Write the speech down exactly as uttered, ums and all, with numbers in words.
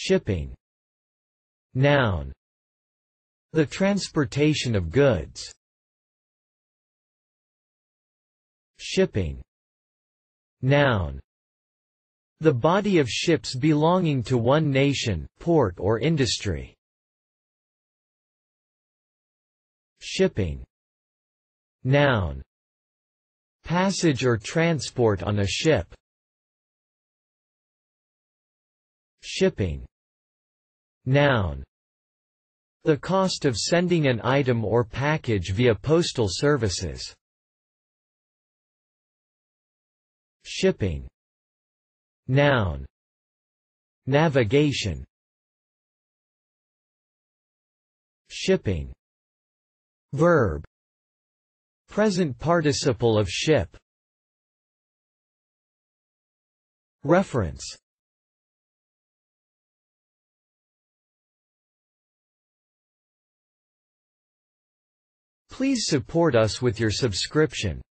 Shipping. Noun. The transportation of goods. Shipping. Noun. The body of ships belonging to one nation, port or industry. Shipping. Noun. Passage or transport on a ship. Shipping. Noun. The cost of sending an item or package via postal services. Shipping. Noun. Navigation. Shipping. Verb. Present participle of ship. Reference. Please support us with your subscription.